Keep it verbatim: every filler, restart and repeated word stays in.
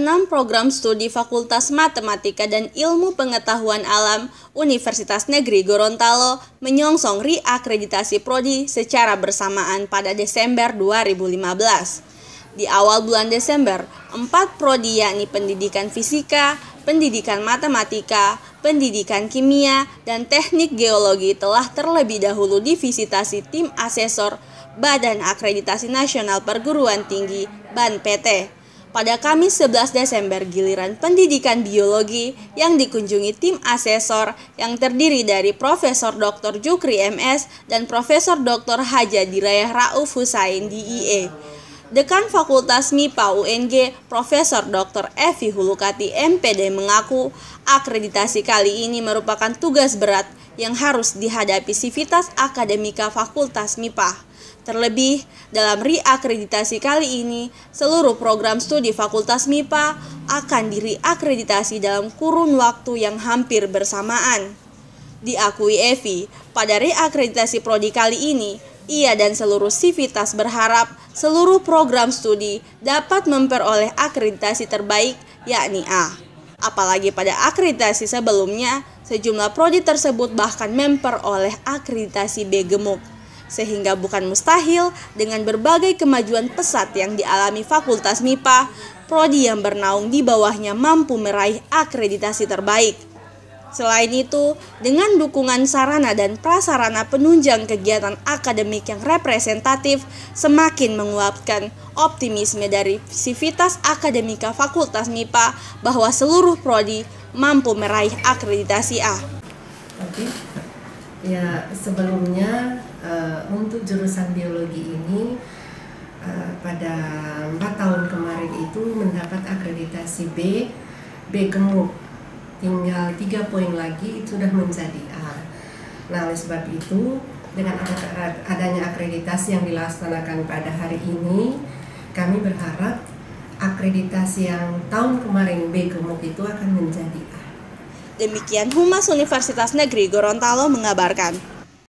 enam program studi Fakultas Matematika dan Ilmu Pengetahuan Alam Universitas Negeri Gorontalo menyongsong reakreditasi prodi secara bersamaan pada Desember dua ribu lima belas. Di awal bulan Desember, empat prodi yakni Pendidikan Fisika, Pendidikan Matematika, Pendidikan Kimia, dan Teknik Geologi telah terlebih dahulu divisitasi tim asesor Badan Akreditasi Nasional Perguruan Tinggi (B A N P T). Pada Kamis sebelas Desember, giliran Pendidikan Biologi yang dikunjungi tim asesor yang terdiri dari Profesor Doktor Jukri M S dan Profesor Doktor Haja Dirayah Rauf Husain D I E. Dekan Fakultas M I P A U N G, Profesor Doktor Evi Hulukati M P D mengaku akreditasi kali ini merupakan tugas berat yang harus dihadapi sivitas akademika Fakultas M I P A. Terlebih, dalam reakreditasi kali ini, seluruh program studi Fakultas M I P A akan direakreditasi dalam kurun waktu yang hampir bersamaan. Diakui Evi, pada reakreditasi prodi kali ini, ia dan seluruh sivitas berharap seluruh program studi dapat memperoleh akreditasi terbaik, yakni A. Apalagi pada akreditasi sebelumnya, sejumlah prodi tersebut bahkan memperoleh akreditasi B gemuk. Sehingga bukan mustahil dengan berbagai kemajuan pesat yang dialami Fakultas M I P A, prodi yang bernaung di bawahnya mampu meraih akreditasi terbaik. Selain itu, dengan dukungan sarana dan prasarana penunjang kegiatan akademik yang representatif, semakin menguatkan optimisme dari sivitas akademika Fakultas M I P A bahwa seluruh prodi mampu meraih akreditasi A. Oke, ya sebelumnya uh, untuk jurusan biologi ini uh, pada empat tahun kemarin itu mendapat akreditasi B, B gemuk. Tinggal tiga poin lagi itu sudah menjadi A. Nah, oleh sebab itu dengan adanya akreditasi yang dilaksanakan pada hari ini, kami berharap akreditasi yang tahun kemarin B gemuk itu akan menjadi A. Demikian Humas Universitas Negeri Gorontalo mengabarkan.